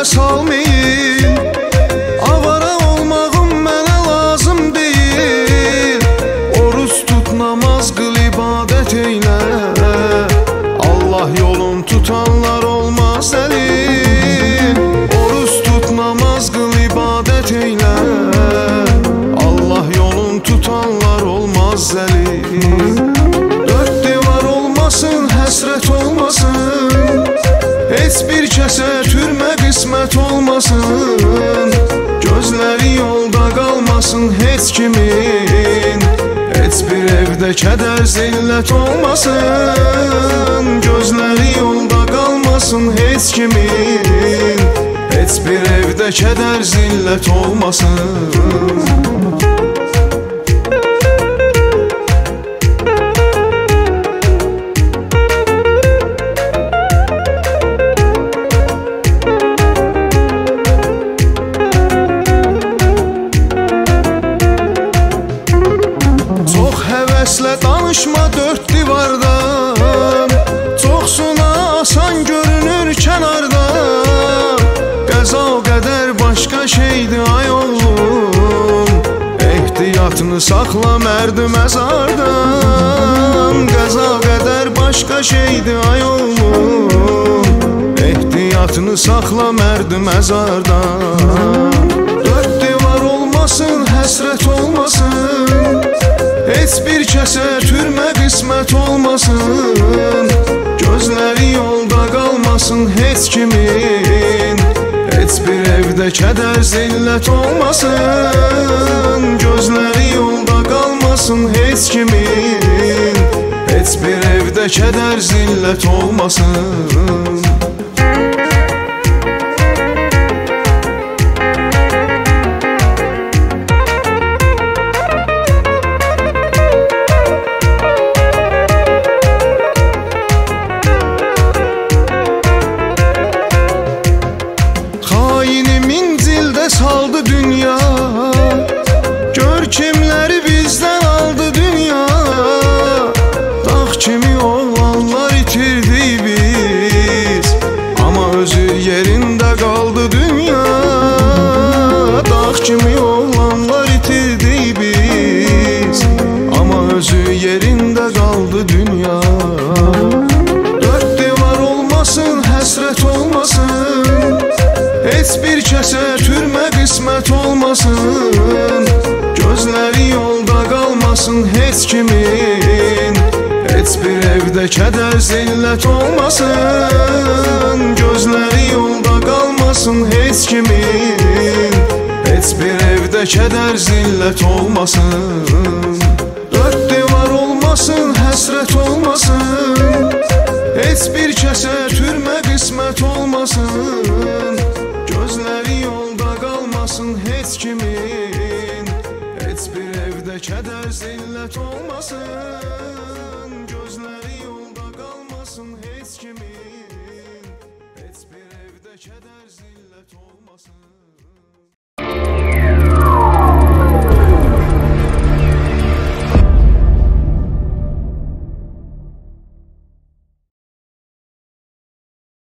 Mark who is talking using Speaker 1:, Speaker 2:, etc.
Speaker 1: salmayın. Avara olmağım mənə lazım deyil. Oruç tut, namaz qıl, ibadət eylə. Allah yolun tutanlar olmaz əlil. Oruç tut, namaz qıl, ibadət eylə. Allah yolun tutanlar olmaz əlil. Dörd divar olmasın, həsrət olmasın. Heç bir kəsə türmə qismət olmasın. Gözləri yolda qalmasın heç kimin. Heç bir evdə kədər zillət olmasın. Gözləri yolda qalmasın heç kimin. Heç bir evdə kədər zillət olmasın. Həvəslə danışma dörd divardan. Çoxsuna asan görünür kənarda. Qəza qədər başqa şeydir ay oğlum. Ehtiyatını saxla mərdi məzardan. Qəza qədər başqa şeydir ay oğlum. Ehtiyatını saxla mərdi məzardan. Dörd divar olmasın, həsrət olmasın. Heç bir kəsə türmə qismət olmasın. Gözləri yolda qalmasın heç kimin. Heç bir evdə kədər zillət olmasın. Gözləri yolda qalmasın heç kimin. Heç bir evdə kədər zillət olmasın. Saldı dünya, gör kimləri bizdən aldı dünya. Dağ kimi oğlanlar itirdik biz, amma özü yerində qaldı dünya. Dağ kimi oğlanlar itirdik biz, amma özü yerində qaldı dünya. Dörd divar olmasın, həsrət olmasın. Heç bir kəsə türmə qismət olmasın. Gözləri yolda qalmasın heç kimin. Heç bir evdə kədər zillət olmasın. Gözləri yolda qalmasın heç kimin. Heç bir evdə kədər zillət olmasın. Dörd divar olmasın, həsrət olmasın. Heç bir kəsə türmə qismət olmasın. Gözləri yolda qalmasın heç kimin. Heç bir evdə kədər zillət olmasın. Gözləri yolda qalmasın heç kimin. Heç bir evdə kədər zillət olmasın.